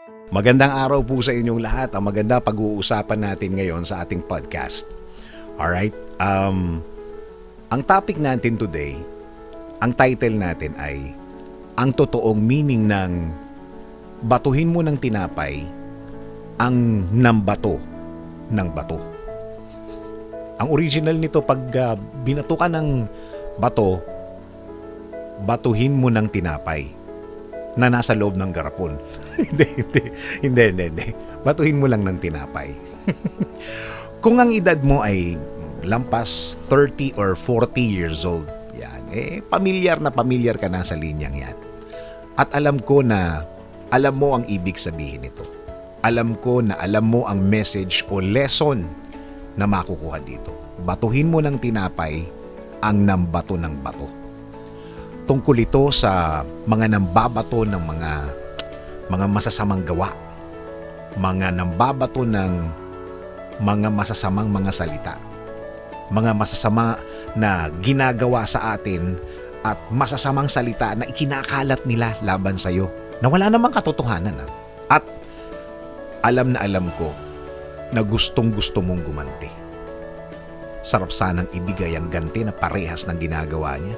Magandang araw po sa inyong lahat. Ang maganda pag-uusapan natin ngayon sa ating podcast. Alright? Ang topic natin today, ang title natin ay ang totoong meaning ng batuhin mo ng tinapay ang nambato ng bato. Ang original nito pag binato ka ng bato, batuhin mo ng tinapay na nasa loob ng garapon. Hindi. Batuhin mo lang ng tinapay. Kung ang edad mo ay lampas 30 or 40 years old, yan, pamilyar ka na sa linyang yan. At alam ko na alam mo ang ibig sabihin nito. Alam ko na alam mo ang message o lesson na makukuha dito. Batuhin mo ng tinapay ang nambato ng bato. Tungkol ito sa mga nambabato ng mga masasamang gawa. Mga nambabato ng mga masasamang mga salita. Mga masasama na ginagawa sa atin at masasamang salita na ikinakalat nila laban sa iyo na wala namang katotohanan. At alam na alam ko na gustong-gusto mong gumanti. Sarap sanang ibigay ang ganti na parehas ng ginagawa niya.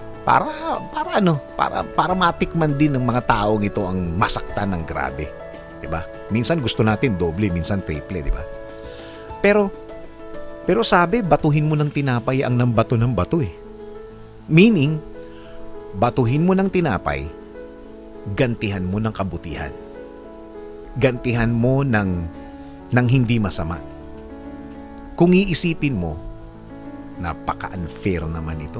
Para matikman din ng mga taong ito ang masaktan ng grabe. 'Di ba? Minsan gusto natin doble, minsan triple, 'di ba? Pero sabi, batuhin mo ng tinapay ang nambato ng bato eh. Meaning, batuhin mo ng tinapay, gantihan mo ng kabutihan. Gantihan mo ng hindi masama. Kung iisipin mo, napaka-unfair naman ito.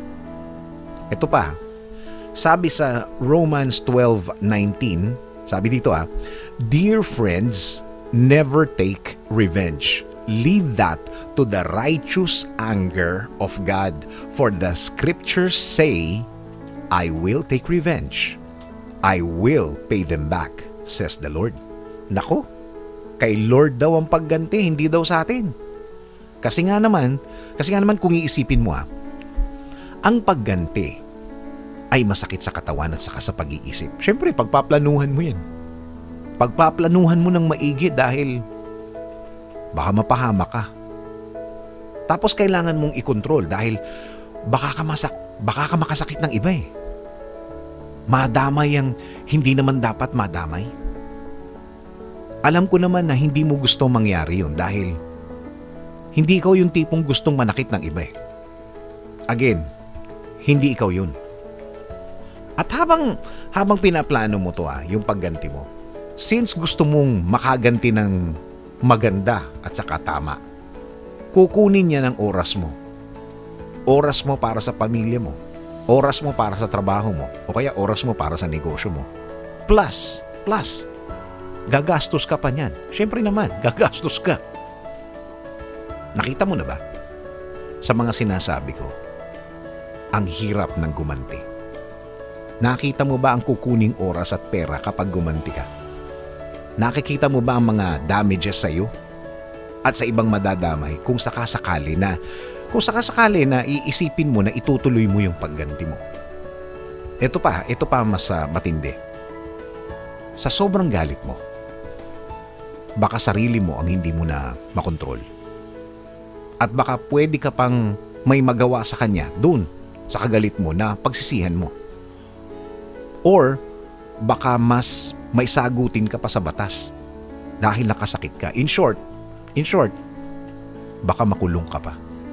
Ito pa, sabi sa Romans 12:19, sabi dito Dear friends, never take revenge. Leave that to the righteous anger of God. For the scriptures say, I will take revenge. I will pay them back, says the Lord. Nako, kay Lord daw ang pagganti, hindi daw sa atin. Kasi nga naman kung iisipin mo ang pagganti ay masakit sa katawan at saka sa pag-iisip. Siyempre, pagpaplanuhan mo yan. Pagpaplanuhan mo ng maigi dahil baka mapahama ka. Tapos kailangan mong i-control dahil baka ka makasakit ng iba eh. Madamay ang hindi naman dapat madamay. Alam ko naman na hindi mo gusto mangyari yun dahil hindi ikaw yung tipong gustong manakit ng iba eh. Again, hindi ikaw yun. At habang pinaplano mo to yung pagganti mo, since gusto mong makaganti ng maganda at saka tama, kukunin niya ng oras mo. Oras mo para sa pamilya mo. Oras mo para sa trabaho mo. O kaya oras mo para sa negosyo mo. Plus, gagastos ka pa niyan. Siyempre naman, gagastos ka. Nakita mo na ba? Sa mga sinasabi ko, ang hirap ng gumanti. Nakita mo ba ang kukuning oras at pera kapag gumanti ka? Nakikita mo ba ang mga damages sa iyo? At sa ibang madadamay kung sakasakali na iisipin mo na itutuloy mo yung pagganti mo. Ito pa mas matindi. Sa sobrang galit mo, baka sarili mo ang hindi mo na makontrol. At baka pwede ka pang may magawa sa kanya dun sa kagalit mo na pagsisihan mo. Or baka mas may sagutin ka pa sa batas dahil nakasakit ka. In short, baka makulong ka pa.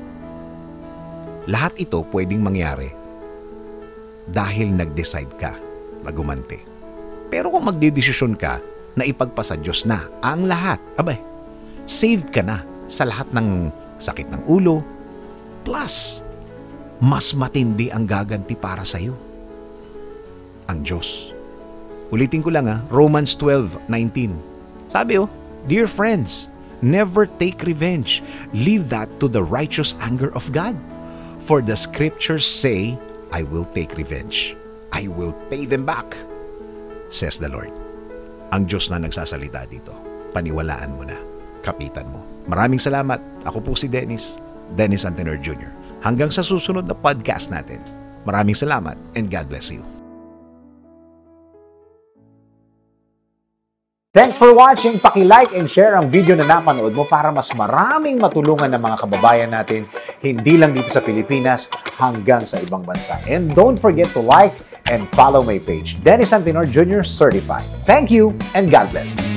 Lahat ito pwedeng mangyari dahil nag-decide ka na gumanti. Pero kung magdedesisyon ka na ipagpasa Diyos na ang lahat, saved ka na sa lahat ng sakit ng ulo, plus mas matindi ang gaganti para sa iyo. Ang Diyos. Ulitin ko lang Romans 12:19. Sabi Dear friends, never take revenge. Leave that to the righteous anger of God. For the scriptures say, I will take revenge. I will pay them back, says the Lord. Ang Diyos na nagsasalita dito. Paniwalaan mo na. Kapitan mo. Maraming salamat. Ako po si Dennis Antenor Jr. Hanggang sa susunod na podcast natin. Maraming salamat and God bless you. Thanks for watching. Paki-like and share ang video na napanood mo para mas maraming matulungan ng mga kababayan natin, hindi lang dito sa Pilipinas, hanggang sa ibang bansa. And don't forget to like and follow my page, Dennis Antinor Jr. Certified. Thank you and God bless.